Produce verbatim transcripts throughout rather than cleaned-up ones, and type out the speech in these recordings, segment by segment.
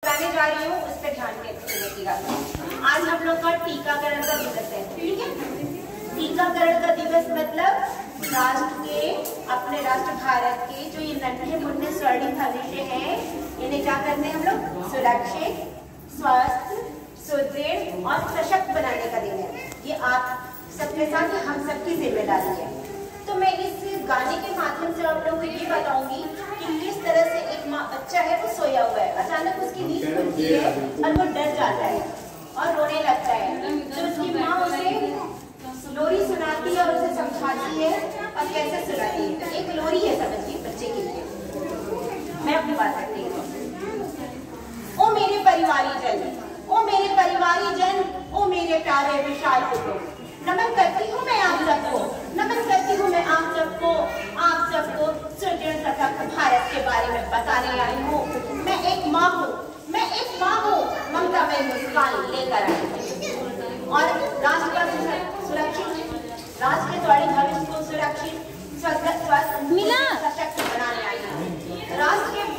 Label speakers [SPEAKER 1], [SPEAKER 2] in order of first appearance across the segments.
[SPEAKER 1] बताने जा रही हूँ उस पर ध्यान रखिएगा। आज हम लोग का टीकाकरण का दिवस है, ठीक है। टीकाकरण का दिवस मतलब राष्ट्र के, अपने राष्ट्र भारत के जो ये नन्हे मुन्ने स्वर्णिम भविष्य है, इन्हें क्या करते हैं हम लोग, सुरक्षित, स्वस्थ, सुदृढ़ और सशक्त बनाने का दिन है। ये आप सबके साथ हम सबकी जिम्मेदारी है। तो मैं इस गाने के माध्यम से आप लोगों को ये बताऊंगी कि किस तरह से एक माँ बच्चा है वो सोया हुआ है, अचानक उसकी नींद खुलती है और वो डर जाता है और रोने लगता है। तो उसकी माँ उसे लोरी सुनाती है और उसे समझाती है और कैसे सुनाती है। तो एक लोरी है, समझिए, बच्चे के लिए। मैं अपनी बात करती हूँ। ओ मेरे परिवारी जन, ओ मेरे परिवारी जन, ओ मेरे प्यारे विशाल कुटुंब, नमन करती हूँ मैं आप सबको, नमन करती हूँ मैं आप सबको, आप सबको सुदृढ़ सशक्त भारत के बारे में बताने आई हूँ। मैं एक माँ हूँ, मैं एक माँ हूँ, ममता में मुस्कान लेकर आई हूँ और राष्ट्र का सुरक्षित, राष्ट्र के द्वारा भविष्य को सुरक्षित, स्वस्थ, सशक्त बनाने आई हूँ। राष्ट्र के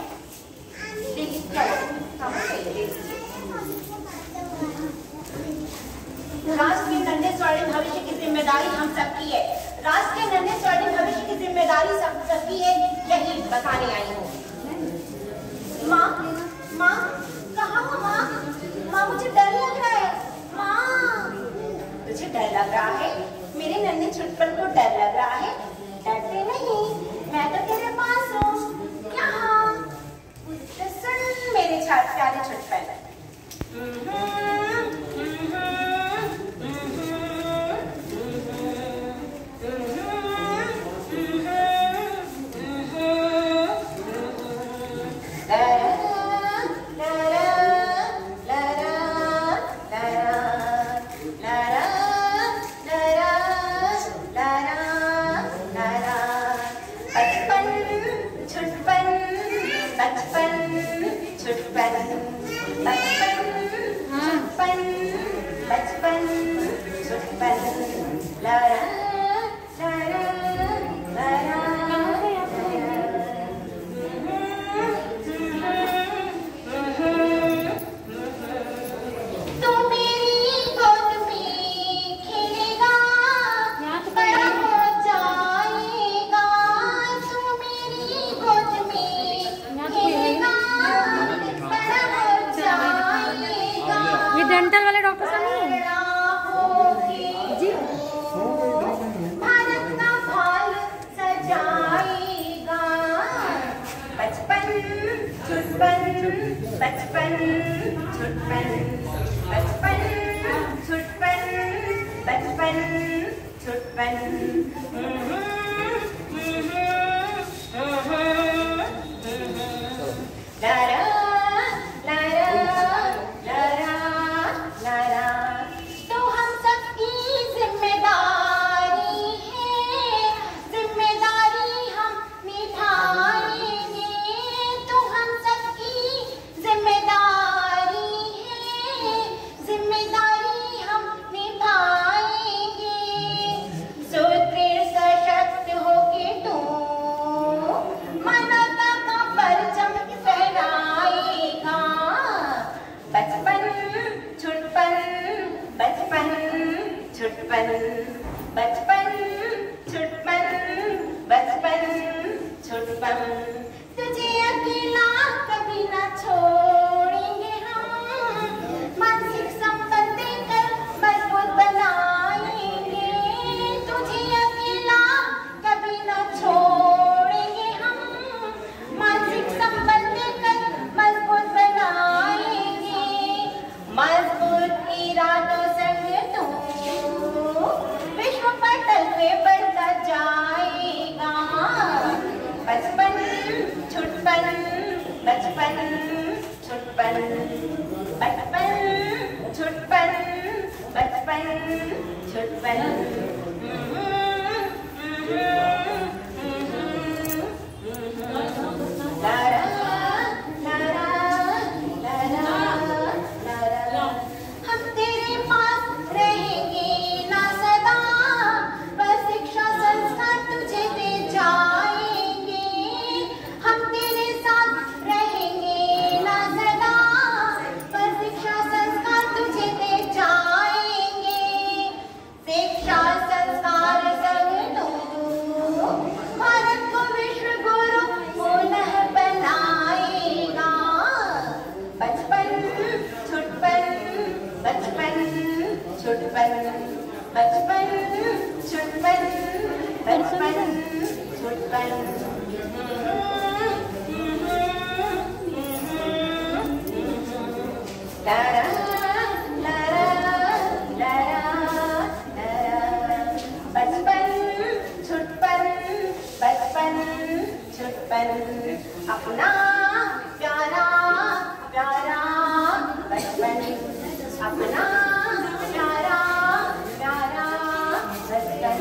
[SPEAKER 1] राष्ट्र के नन्हे स्वर्णिम भविष्य की जिम्मेदारी हम सबकी है। राष्ट्र के नन्हे स्वर्णिम भविष्य की जिम्मेदारी सब सबकी है, यही बताने आई हूँ। माँ, माँ, कहाँ हो माँ? माँ, मुझे डर लग रहा है। माँ, तुझे डर लग रहा है? मेरे नन्हे छुटपन को डर लग रहा है? डरते नहीं, मैं तो तेरे पास हूँ। यहाँ तो सुन मेरे प्यारे छुटपन।
[SPEAKER 2] डेंटल वाले डॉक्टर साहब नहीं जी।
[SPEAKER 1] भारत का भाल सजाएगा बचपन छुटपन, बचपन छुटपन, बचपन छुटपन, बचपन छुटपन। छुटपन, बचपन छुटपन, बचपन छुटपन। तुझे अकेला कभी ना छोड़ेंगे हम, मानसिक संबंध देकर मजबूत बनाएंगे। तुझे अकेला कभी ना छोड़ेंगे हम, मानसिक संबंध देकर मजबूत बनाएंगे। मजबूत इरादों संग तू विश्व पटल पे बढ़ता जाएगा। बचपन छुटपन, बचपन छुटपन, बचपन छुटपन, बचपन छुटपन। हम तेरे साथ रहेंगे ना सदा, बचपन छुटपन बचपन छुटपन लारा लारा लारा लारा बचपन छुटपन बचपन छुटपन अपना प्यारा प्यारा बचपन अपना प्यारा प्यारा बचपन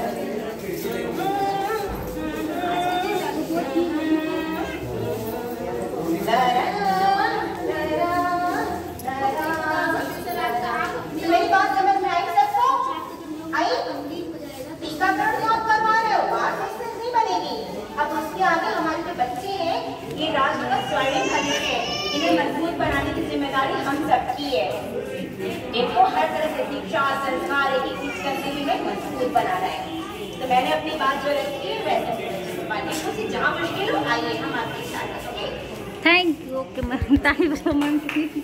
[SPEAKER 1] लारा लारा लारा मेरी बात समझ में आई सबको? आई? टीकाकरण तो आप करवा रहे हो, बात इससे नहीं बनेगी। अब उसके आगे हमारे जो बच्चे हैं ये राष्ट्र का स्वर्णिम भविष्य है, इन्हें मजबूत बनाने की जिम्मेदारी हम सबकी है। इनको हर तरह से शिक्षा संस्कार एक एक चीज करके भी हमें मजबूत बनाना है। तो मैंने अपनी बात जो रखी है वैसे जहाँ मुश्किल हो आइए हम आपके साथ।
[SPEAKER 2] Thank you. ओके मैम, ताली बजाओ मैम।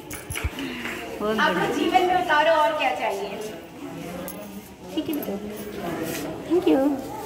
[SPEAKER 1] आपको जीवन में उतारो और क्या चाहिए?
[SPEAKER 2] ठीक है बेटा, थैंक यू।